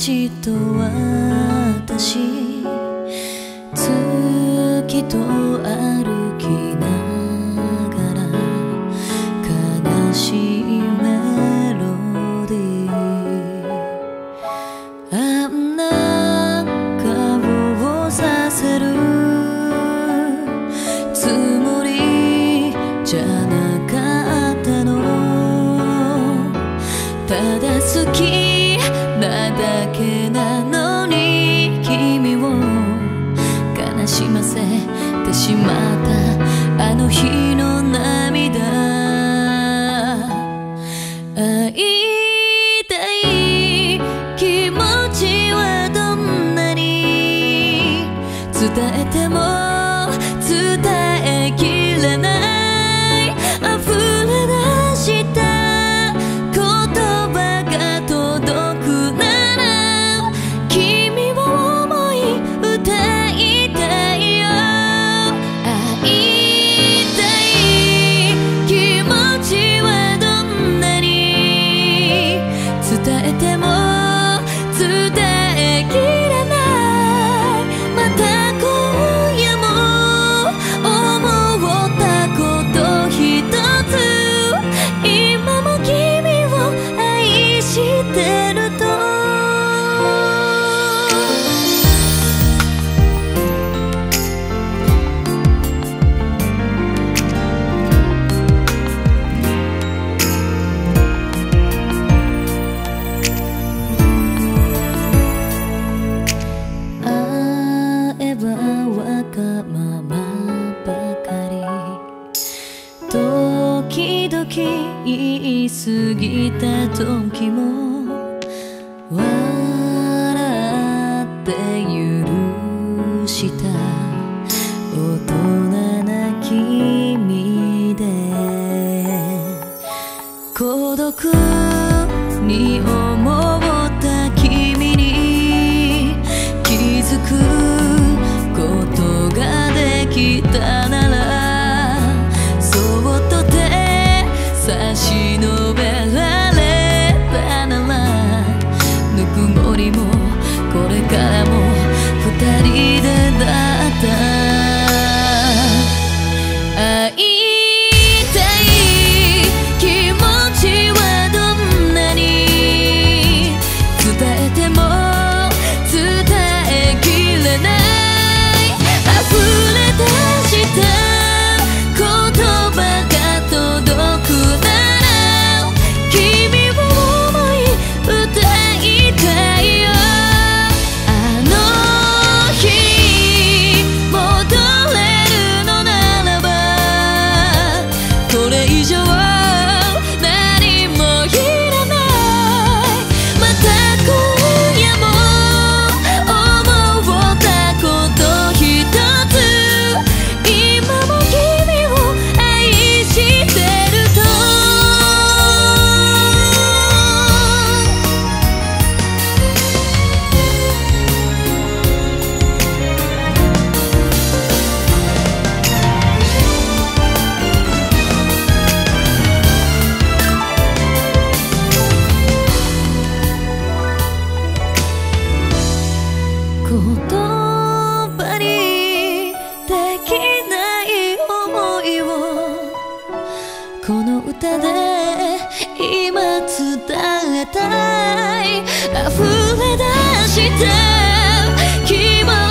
ちと私、月と歩きながら悲しいメロディー、あんな顔をさせるつもりじゃなかったの。ただ好きなだけなのに君を悲しませてしまったあの日の涙。会いたい気持ちはどんなに伝えても伝えきれない、溢れ出した言葉が届くなら君を思い歌いたいよ。会いたい気持ちはどんなに伝えても伝えきれない、また今夜も思ったことひとつ、今も君を愛してると。会えばわがままばかり、時々言い過ぎた時も笑って許した大人な君で、孤独に思った君に気づくことができたなら、そっと手差し伸べられたなら、ぬくもりもこれからも二人でだった。会いたい気持ちはどんなに伝えても伝えきれない、溢れ出した言葉が届くなら君を思い歌いたいよ。あの日戻れるのならばこれ以上何もいらない、また今夜も思ったことひとつ、今も君を愛してると。言葉にできない想いをこの歌で今伝えたい、溢れ出した気持